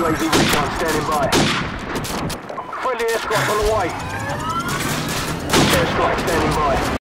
UAV recon standing by. Friendly airstrike on the way. Airstrike standing by.